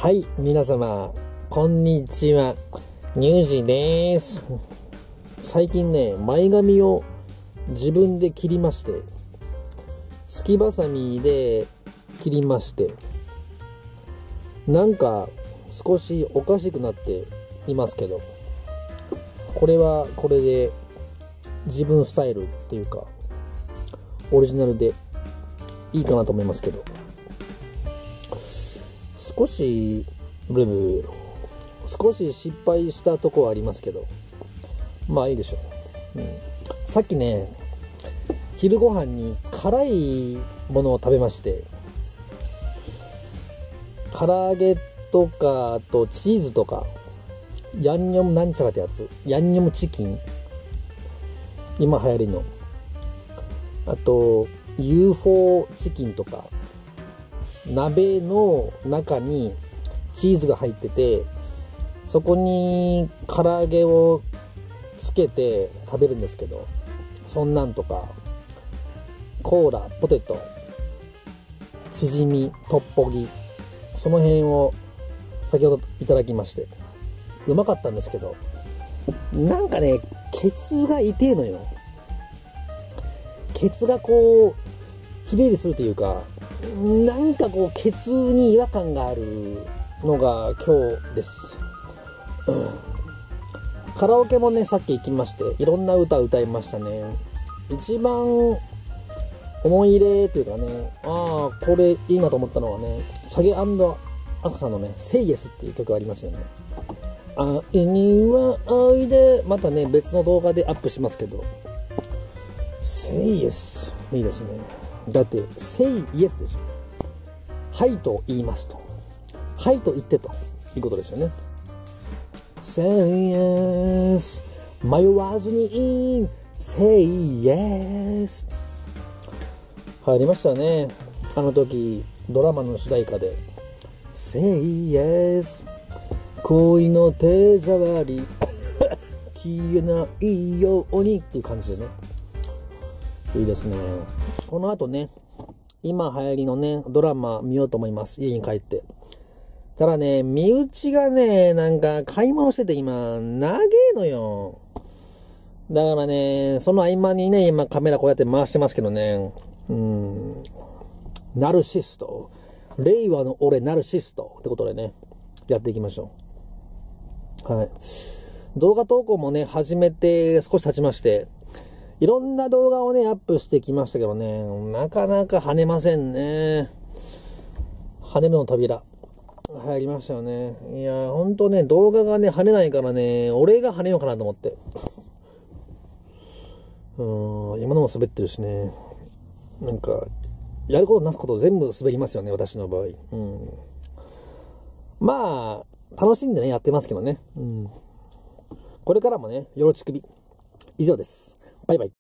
はい、皆様、こんにちは。ニュージーです。最近ね、前髪を自分で切りまして、すきばさみで切りまして、なんか少しおかしくなっていますけど、これはこれで自分スタイルっていうか、オリジナルでいいかなと思いますけど、少し失敗したとこはありますけど、まあいいでしょう。さっきね、昼ご飯に辛いものを食べまして、唐揚げとか、あとチーズとか、ヤンニョムなんちゃらってやつ、ヤンニョムチキン、今流行りの、あと UFO チキンとか、鍋の中にチーズが入ってて、そこに唐揚げをつけて食べるんですけど、そんなんとかコーラ、ポテト、チヂミ、トッポギ、その辺を先ほどいただきまして、うまかったんですけど、なんかね、ケツが痛えのよ。ケツがこうひねりするというか、なんかこうケツに違和感があるのが今日です。カラオケもね、さっき行きまして、いろんな歌歌いましたね。一番思い入れというかね、これいいなと思ったのはね、サゲ&アスカさんのね、Say Yes っていう曲がありますよね。会いにはおいで、またね、別の動画でアップしますけど、Say Yes いいですね。だって Say Yes でしょ。はいと言いますと、はいと言ってということですよね。Say Yes 迷わずに Say Yes 入りましたね。あの時ドラマの主題歌で Say Yes 恋の手触り消えないようにっていう感じでね、いいですね。この後ね、今流行りのね、ドラマ見ようと思います。家に帰って。ただね、身内がね、なんか買い物してて今、長えのよ。だからね、その合間にね、今カメラこうやって回してますけどね、ナルシスト。令和の俺ナルシストってことでね、やっていきましょう。はい。動画投稿もね、始めて少し経ちまして、いろんな動画をね、アップしてきましたけどね、なかなか跳ねませんね。跳ねるの扉。入りましたよね。いや、ほんとね、動画がね、跳ねないからね、俺が跳ねようかなと思って。今のも滑ってるしね。なんか、やることなすこと全部滑りますよね、私の場合。まあ、楽しんでね、やってますけどね。これからもね、よろちくび。以上です。バイバイ。